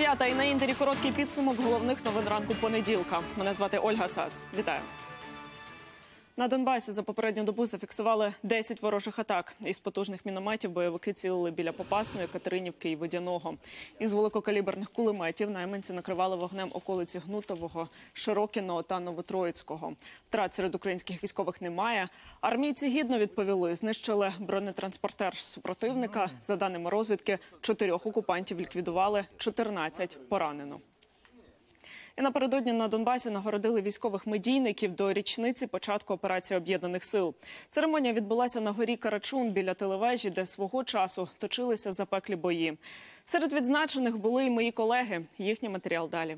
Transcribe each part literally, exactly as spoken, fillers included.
Дев'ята і на Інтері короткий підсумок головних новин ранку понеділка. Мене звати Ольга Сас. Вітаю. На Донбасі за попередню добу зафіксували десять ворожих атак. Із потужних мінометів бойовики цілили біля Попасної, Катеринівки і Водяного. Із великокаліберних кулеметів найманці накривали вогнем околиці Гнутового, Широкіного та Новотроїцького. Втрат серед українських військових немає. Армійці гідно відповіли, знищили бронетранспортер супротивника. За даними розвідки, чотирьох окупантів ліквідували, чотирнадцять поранено. І напередодні на Донбасі нагородили військових медійників до річниці початку операції Об'єднаних сил. Церемонія відбулася на горі Карачун біля телевежі, де свого часу точилися запеклі бої. Серед відзначених були і мої колеги. Їхній матеріал далі.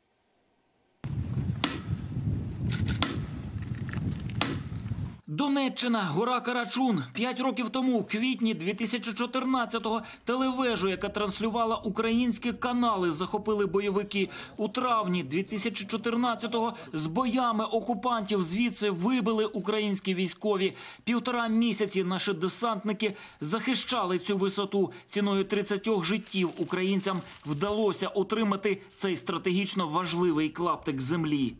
Донеччина, гора Карачун. П'ять років тому, у квітні дві тисячі чотирнадцятого, телевежу, яка транслювала українські канали, захопили бойовики. У травні дві тисячі чотирнадцятого з боями окупантів звідси вибили українські військові. Півтора місяці наші десантники захищали цю висоту. Ціною тридцяти життів українцям вдалося отримати цей стратегічно важливий клаптик землі.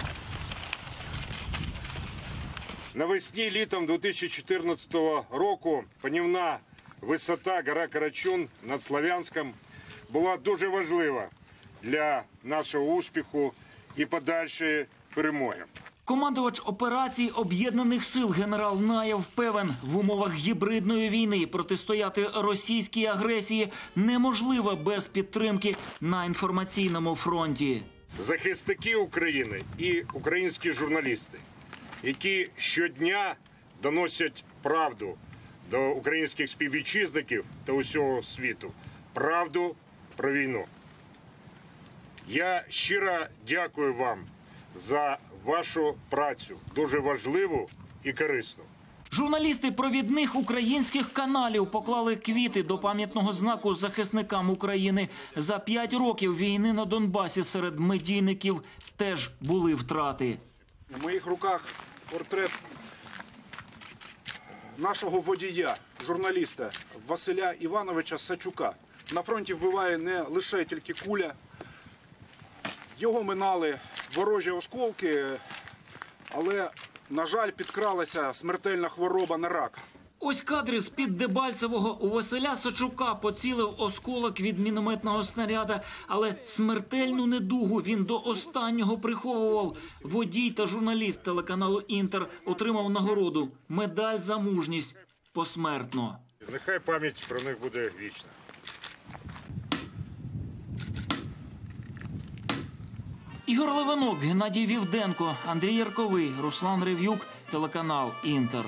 Навесні літом дві тисячі чотирнадцятого року панівна висота гора Карачун над Слов'янськом була дуже важлива для нашого успіху і подальшої перемоги. Командувач операції Об'єднаних сил генерал Наєв певен, в умовах гібридної війни протистояти російській агресії неможливо без підтримки на інформаційному фронті. Захисники України і українські журналісти, які щодня доносять правду до українських співвітчизників та усього світу, правду про війну. Я щиро дякую вам за вашу працю, дуже важливу і корисну. Журналісти провідних українських каналів поклали квіти до пам'ятного знаку захисникам України. За п'ять років війни на Донбасі серед медійників теж були втрати. В моїх руках портрет нашого водія, журналіста Василя Івановича Сачука. На фронті вбиває не лише тільки куля. Його минали ворожі осколки, але, на жаль, підкралася смертельна хвороба на рак. Ось кадри з-під Дебальцевого. У Василя Сачука поцілив осколок від мінометного снаряда, але смертельну недугу він до останнього приховував. Водій та журналіст телеканалу «Інтер» отримав нагороду – медаль за мужність посмертно. Нехай пам'ять про них буде вічна. Ігор Левинок, Геннадій Вівденко, Андрій Ярковий, Руслан Рев'юк, телеканал «Інтер».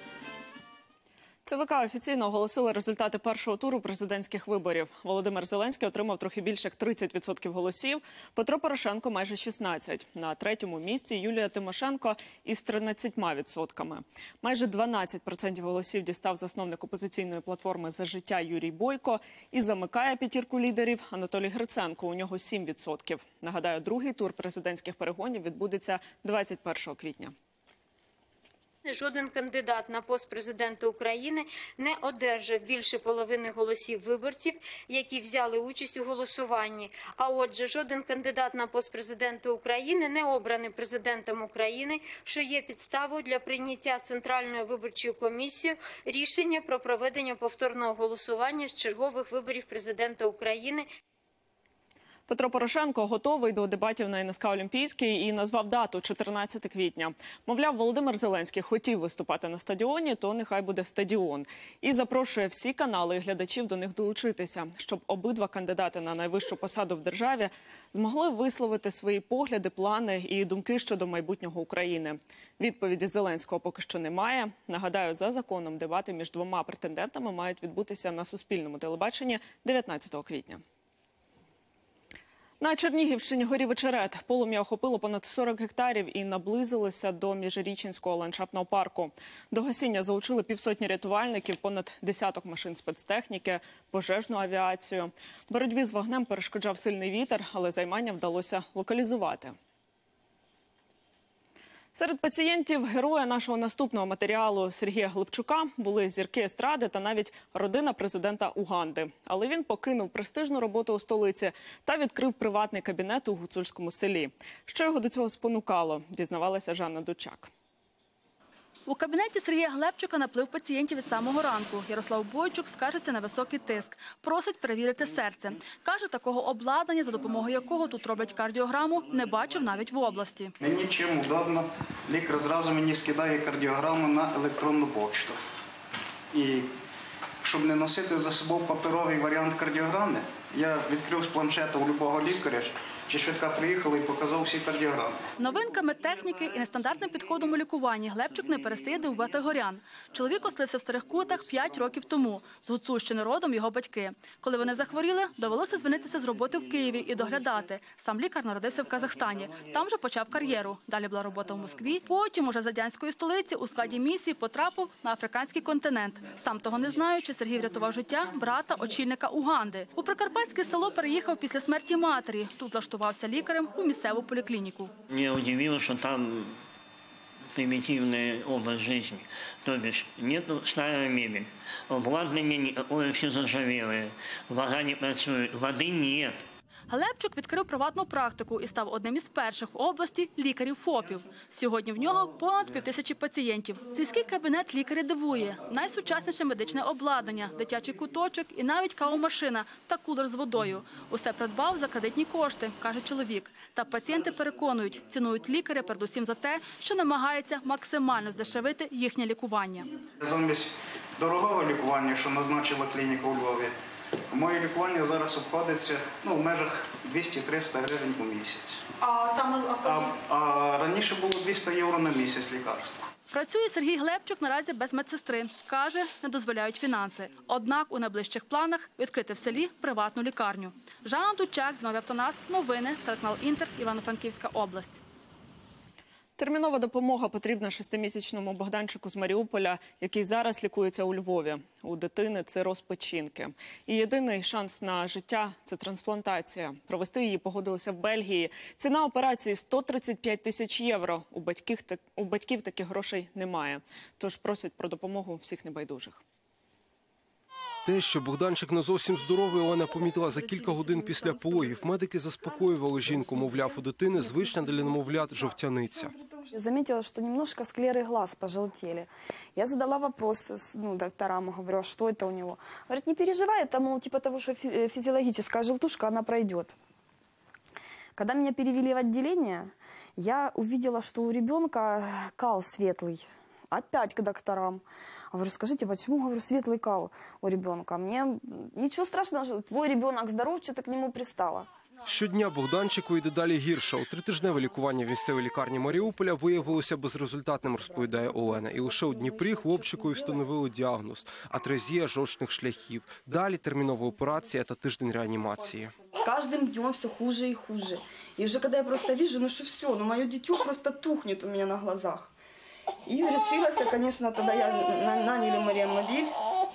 ЦВК офіційно оголосили результати першого туру президентських виборів. Володимир Зеленський отримав трохи більше як тридцять відсотків голосів, Петро Порошенко – майже шістнадцять. На третьому місці Юлія Тимошенко із тринадцятьма відсотками. Майже дванадцять відсотків голосів дістав засновник опозиційної платформи «За життя» Юрій Бойко. І замикає п'ятірку лідерів Анатолій Гриценко, у нього сім відсотків. Нагадаю, другий тур президентських перегонів відбудеться двадцять першого квітня. Жоден кандидат на пост президента України не одержав більше половини голосів виборців, які взяли участь у голосуванні. А отже, жоден кандидат на пост президента України не обраний президентом України, що є підставою для прийняття Центральною виборчою комісією рішення про проведення повторного голосування з чергових виборів президента України. Петро Порошенко готовий до дебатів на ен ес ка Олімпійський і назвав дату – чотирнадцяте квітня. Мовляв, Володимир Зеленський хотів виступати на стадіоні, то нехай буде стадіон. І запрошує всі канали і глядачів до них долучитися, щоб обидва кандидати на найвищу посаду в державі змогли висловити свої погляди, плани і думки щодо майбутнього України. Відповіді Зеленського поки що немає. Нагадаю, за законом дебати між двома претендентами мають відбутися на Суспільному телебаченні дев'ятнадцятого квітня. На Чернігівщині горів очерет. Полум'я охопило понад сорок гектарів і наблизилося до Міжрічинського ландшафтного парку. До гасіння залучили півсотні рятувальників, понад десяток машин спецтехніки, пожежну авіацію. Боротьбі з вогнем перешкоджав сильний вітер, але займання вдалося локалізувати. Серед пацієнтів героя нашого наступного матеріалу Сергія Глебчука були зірки естради та навіть родина президента Уганди. Але він покинув престижну роботу у столиці та відкрив приватний кабінет у гуцульському селі. Що його до цього спонукало, дізнавалася Жанна Дучак. У кабінеті Сергія Глебчука наплив пацієнтів від самого ранку. Ярослав Бойчук скаржиться на високий тиск. Просить перевірити серце. Каже, такого обладнання, за допомогою якого тут роблять кардіограму, не бачив навіть в області. Мені чим удобно, лікар зразу мені скидає кардіограму на електронну почту. І щоб не носити за собою паперовий варіант кардіограми, я відкрив з планшета у любого лікаря, чи швидка приїхала і показав всі кардіограми. Новинками техніки і нестандартним підходом у лікуванні Глебчук не перестає дивувати горян. Чоловік оселився в Старих Кутах п'ять років тому. З Гуцульщини родом його батьки. Коли вони захворіли, довелося звільнитися з роботи в Києві і доглядати. Сам лікар народився в Казахстані. Там вже почав кар'єру. Далі була робота в Москві. Потім, уже з радянської столиці, у складі місії потрапив на африканський континент. Сам того не знаючи, Сергій врятував життя брата, очільника Уганди. У прикарпатське село переїхав після смерті матері. Тут влаштувався лікарем у місцеву поліклініку. Меня удивило, что там примитивная образ жизни. То бишь нету старой мебели, обладнание ой, все заржавелое, вода не працюет, воды нет. Глебчук відкрив приватну практику і став одним із перших в області лікарів-ФОПів. Сьогодні в нього понад півтисячі пацієнтів. Сільський кабінет лікаря дивує. Найсучасніше медичне обладнання, дитячий куточок і навіть кавомашина та кулер з водою. Усе придбав за кредитні кошти, каже чоловік. Та пацієнти переконують, цінують лікаря передусім за те, що намагається максимально здешевити їхнє лікування. Замість дорогого лікування, що назначила клініка у Львові, моє лікування зараз обходиться ну, в межах двісті-триста гривень у місяць. А, там, а, а раніше було двісті євро на місяць лікарства. Працює Сергій Глебчук наразі без медсестри. Каже, не дозволяють фінанси. Однак у найближчих планах відкрити в селі приватну лікарню. Жанна Дучак, Знову Автонас, новини, телеканал Інтер, Івано-Франківська область. Термінова допомога потрібна шестимісячному Богданчику з Маріуполя, який зараз лікується у Львові. У дитини цироз печінки. І єдиний шанс на життя – це трансплантація. Провести її погодилися в Бельгії. Ціна операції – сто тридцять п'ять тисяч євро. У батьків, у батьків таких грошей немає. Тож просять про допомогу всіх небайдужих. Те, що Богданчик не зовсім здоровий, Олена помітила за кілька годин після пологів. Медики заспокоювали жінку, мовляв, у дитини звична для немовлят жовтяниця. Я заметила, что немножко склеры глаз пожелтели. Я задала вопрос ну, докторам, говорю, а что это у него? Говорят, не переживай, это, мол, типа того, что физиологическая желтушка, она пройдет. Когда меня перевели в отделение, я увидела, что у ребенка кал светлый. Опять к докторам. Говорю, скажите, почему, говорю, светлый кал у ребенка? Мне ничего страшного, твой ребенок здоров, что ты к нему пристала. Щодня Богданчику йде далі гірше. У тритижневе лікування в місцевій лікарні Маріуполя виявилося безрезультатним, розповідає Олена. І лише у Дніпрі хлопчикові встановили діагноз – атрезія жовчних шляхів. Далі термінова операція та тиждень реанімації. С каждым днем все хуже и хуже. И уже когда я просто вижу, ну что все, ну мое дитё просто тухнет у меня на глазах. И решилась, конечно, тогда я наняли Мариамобиль.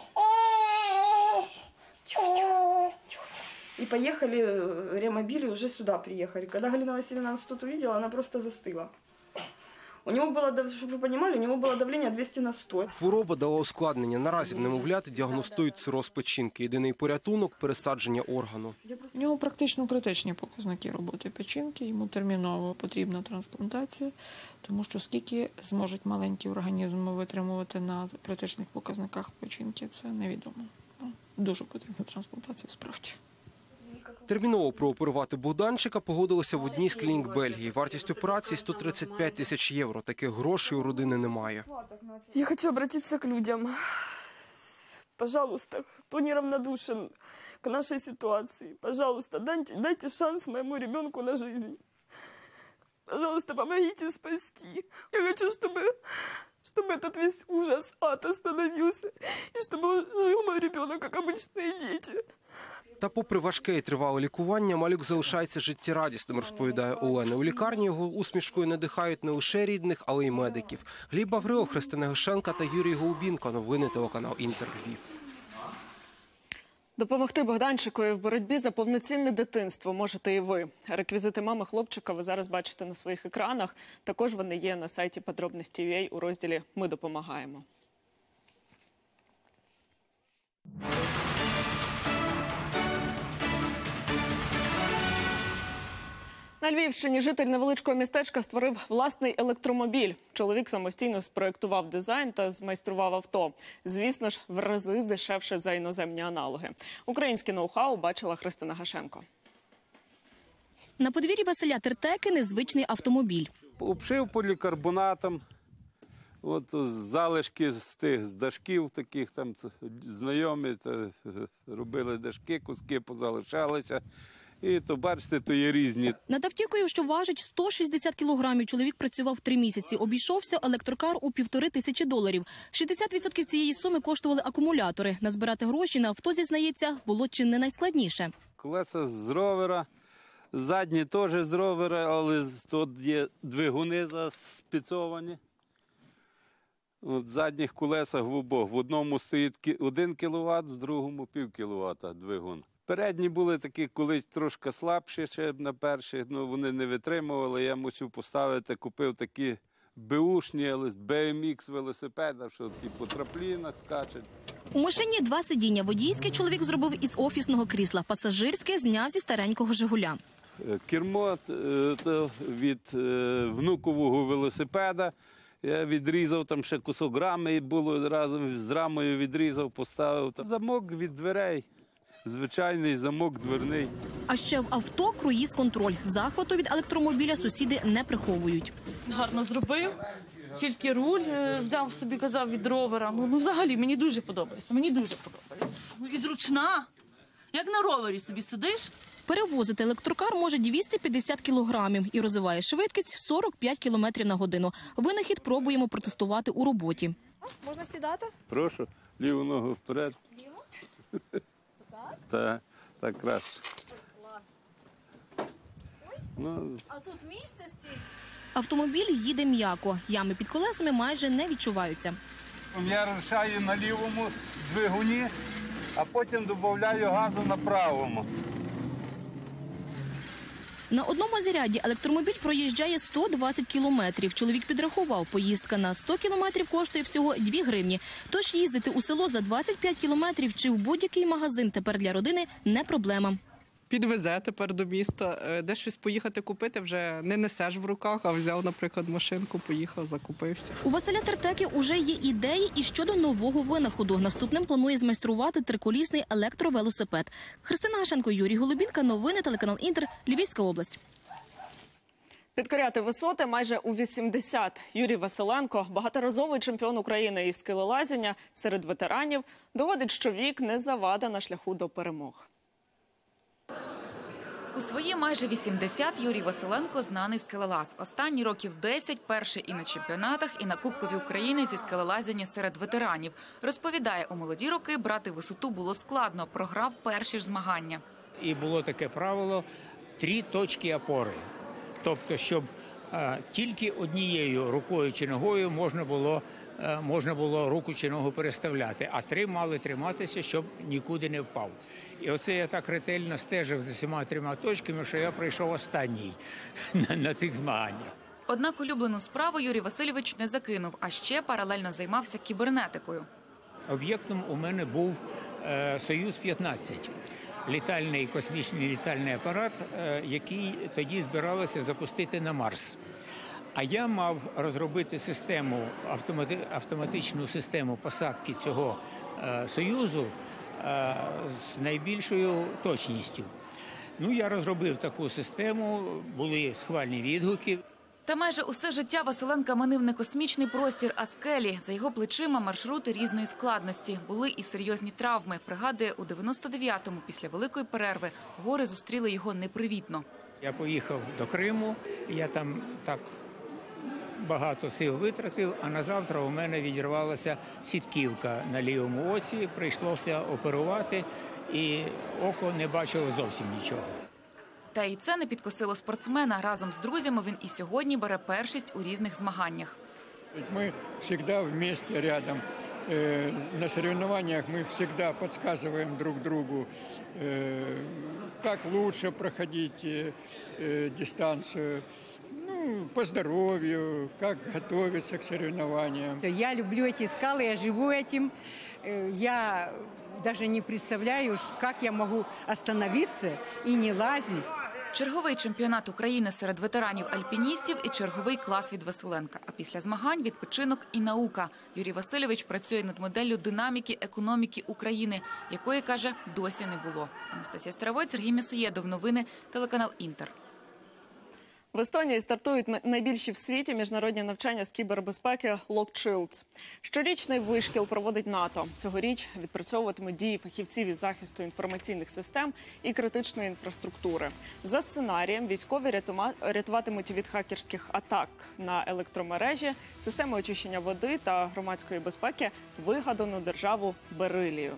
И поехали, Реамобили уже сюда приехали. Когда Галина Васильевна нас тут увидела, она просто застыла. У него было, чтобы вы понимали, у него было давление двісті на сто. Хвороба дала ускладнення. Наразі в немовляти діагностують цироз печінки. Єдиний порятунок – пересадження органу. У нього практично критичні показники роботи печінки, йому терміново потрібна трансплантація, тому що скільки зможуть маленькі організми витримувати на критичних показниках печінки, це невідомо. Дуже потрібна трансплантація, справді. Терміново прооперувати Богданчика погодилися в одній з клінік Бельгії. Вартість операції – сто тридцять п'ять тисяч євро. Таких грошей у родини немає. Я хочу обратиться к людям. Пожалуйста, кто неравнодушен к нашей ситуации, пожалуйста, дайте, дайте шанс моему ребенку на жизнь. Пожалуйста, помогите спасти. Я хочу, чтобы, чтобы этот весь ужас, ад остановился, и чтобы жил мой ребенок, как обычные дети. Та попри важке і тривале лікування, малюк залишається життєрадісним, розповідає Олена. У лікарні його усмішкою надихають не лише рідних, але й медиків. Гліб Аврилов, Христина Гишенка та Юрій Голубінко. Новини телеканал Інтер, Львів. Допомогти Богданчикові в боротьбі за повноцінне дитинство можете і ви. Реквізити мами хлопчика ви зараз бачите на своїх екранах. Також вони є на сайті подробності.ua у розділі «Ми допомагаємо». На Львівщині житель невеличкого містечка створив власний електромобіль. Чоловік самостійно спроєктував дизайн та змайстрував авто. Звісно ж, в рази дешевше за іноземні аналоги. Українське ноу-хау бачила Христина Гашенко. На подвір'ї Василя Тертеки незвичний автомобіль. Обшив полікарбонатом. От залишки з тих з дашків таких там знайомі та робили дашки, куски позалишалися. І то, бачите, то є різні. Над автівкою, що важить сто шістдесят кілограмів, чоловік працював три місяці. Обійшовся електрокар у півтори тисячі доларів. шістдесят відсотків цієї суми коштували акумулятори. Назбирати гроші на авто, зізнається, було чи не найскладніше. Колеса з ровера, задні теж з ровера, але тут є двигуни заспецовані. От в задніх колесах в обох. В одному стоїть один кіловат, в другому пів кіловата двигун. Передні були такі колись трошки слабші, ще на перших, ну вони не витримували. Я мусив поставити, купив такі беушні, але бі ем ікс велосипеда, що по траплінах скачуть. У машині два сидіння. Водійське чоловік зробив із офісного крісла. Пасажирське зняв зі старенького «Жигуля». Кермо то від внукового велосипеда. Я відрізав, там ще кусок рами було, разом з рамою відрізав, поставив. Замок від дверей. Звичайний замок дверний. А ще в авто круїз-контроль. Захвату від електромобіля сусіди не приховують. Гарно зробив, тільки руль взяв собі, казав, від ровера. Ну, ну взагалі, мені дуже подобається, мені дуже подобається. Ну і зручна, як на ровері собі сидиш. Перевозити електрокар може двісті п'ятдесят кілограмів і розвиває швидкість сорок п'ять кілометрів на годину. Винахід пробуємо протестувати у роботі. Можна сідати? Прошу, ліву ногу вперед. Ліву? Так, так краще. Клас. Ну, а тут місце стільки? Автомобіль їде м'яко. Ями під колесами майже не відчуваються. Я рушаю на лівому двигуні, а потім додаю газу на правому. На одному заряді електромобіль проїжджає сто двадцять кілометрів. Чоловік підрахував, поїздка на сто кілометрів коштує всього дві гривні. Тож їздити у село за двадцять п'ять кілометрів чи в будь-який магазин тепер для родини не проблема. Підвезе тепер до міста, де щось поїхати купити вже не несеш в руках, а взяв, наприклад, машинку, поїхав, закупився. У Василя Тертеки уже є ідеї і щодо нового винаходу. Наступним планує змайструвати триколісний електровелосипед. Христина Гашенко, Юрій Голубінка, новини, телеканал Інтер, Львівська область. Підкоряти висоти майже у вісімдесят. Юрій Василенко, багаторазовий чемпіон України із скелелазіння серед ветеранів, доводить, що вік не завада на шляху до перемог. У свої майже вісімдесят Юрій Василенко знаний скелелаз. Останні років десять перший і на чемпіонатах, і на Кубкові України зі скелелазіння серед ветеранів. Розповідає, у молоді роки брати висоту було складно, програв перші ж змагання. І було таке правило – три точки опори. Тобто, щоб а, тільки однією рукою чи ногою можна було, а, можна було руку чи ногу переставляти, а три мали триматися, щоб нікуди не впав. І оце я так ретельно стежив за всіма трьома точками, що я прийшов останній на, на цих змаганнях. Однак улюблену справу Юрій Васильович не закинув, а ще паралельно займався кібернетикою. Об'єктом у мене був е, Союз п'ятнадцять. Літальний космічний літальний апарат, е, який тоді збиралося запустити на Марс. А я мав розробити систему, автомати, автоматичну систему посадки цього е, Союзу е, з найбільшою точністю. Ну, я розробив таку систему, були схвальні відгуки. Та майже усе життя Василенка манив не космічний простір, а скелі. За його плечима маршрути різної складності. Були і серйозні травми. Пригадує, у дев'яносто дев'ятому після великої перерви гори зустріли його непривітно. Я поїхав до Криму, я там так багато сил витратив, а на завтра у мене відірвалася сітківка на лівому оці, прийшлося оперувати, і око не бачило зовсім нічого. Та і це не підкосило спортсмена. Разом з друзями він і сьогодні бере першість у різних змаганнях. Ми завжди вместе рядом. э, на соревнованиях мы всегда подсказываем друг другу, э, как лучше проходить э, э, дистанцию, ну, по здоровью, как готовиться к соревнованиям. Я люблю эти скалы, я живу этим. Э, Я даже не представляю, как я могу остановиться и не лазить. Черговий чемпіонат України серед ветеранів-альпіністів і черговий клас від Василенка. А після змагань – відпочинок і наука. Юрій Васильович працює над моделлю динаміки економіки України, якої, каже, досі не було. Анастасія Старовойт, Сергій Місоєдов. Новини, телеканал «Інтер». В Естонії стартують найбільші в світі міжнародні навчання з кібербезпеки «Локчилдс». Щорічний вишкіл проводить НАТО. Цьогоріч відпрацьовуватимуть дії фахівців із захисту інформаційних систем і критичної інфраструктури. За сценарієм, військові рятуватимуть від хакерських атак на електромережі, системи очищення води та громадської безпеки вигадану державу Берилію.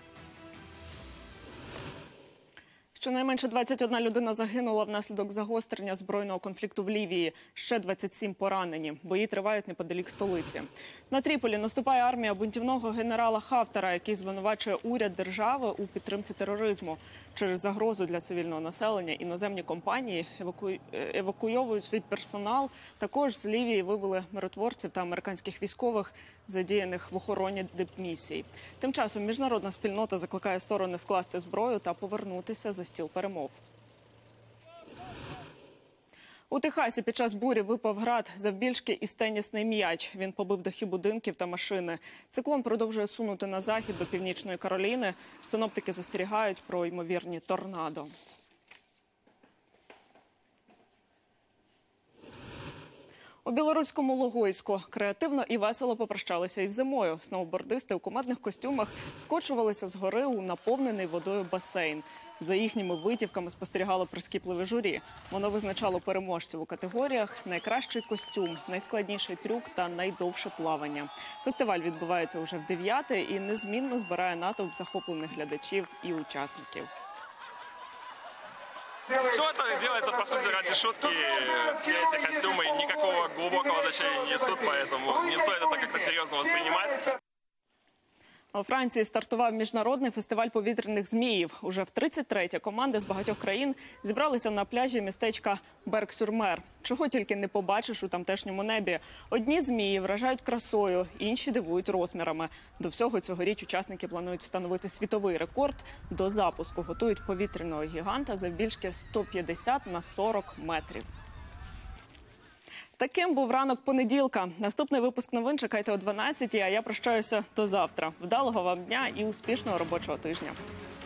Щонайменше двадцять одна людина загинула внаслідок загострення збройного конфлікту в Лівії. Ще двадцять сім поранені. Бої тривають неподалік столиці. На Тріполі наступає армія бунтівного генерала Хафтара, який звинувачує уряд держави у підтримці тероризму. Через загрозу для цивільного населення іноземні компанії еваку... евакуйовують свій персонал. Також з Лівії вивели миротворців та американських військових, задіяних в охороні дипмісій. Тим часом міжнародна спільнота закликає сторони скласти зброю та повернутися за стіл перемов. У Техасі під час бурі випав град завбільшки із тенісний м'яч. Він побив дахи будинків та машини. Циклон продовжує сунути на захід до Північної Кароліни. Синоптики застерігають про ймовірні торнадо. У білоруському Логойську креативно і весело попрощалися із зимою. Сноубордисти у кумедних костюмах скочувалися з гори у наповнений водою басейн. За їхніми витівками спостерігало прискіпливе журі. Воно визначало переможців у категоріях «Найкращий костюм», «Найскладніший трюк» та «Найдовше плавання». Фестиваль відбувається уже в дев'яте і незмінно збирає натовп захоплених глядачів і учасників. Все это делается, по сути, ради шутки. Все эти костюмы никакого глубокого значения не несут, поэтому не стоит это как-то серьезно воспринимать. У Франції стартував міжнародний фестиваль повітряних зміїв. Уже в тридцять третє команди з багатьох країн зібралися на пляжі містечка Берк-сюр-Мер. Чого тільки не побачиш у тамтешньому небі. Одні змії вражають красою, інші дивують розмірами. До всього цьогоріч учасники планують встановити світовий рекорд. До запуску готують повітряного гіганта завбільшки сто п'ятдесят на сорок метрів. Таким був ранок понеділка. Наступний випуск новин чекайте о дванадцятій, а я прощаюся до завтра. Вдалого вам дня і успішного робочого тижня.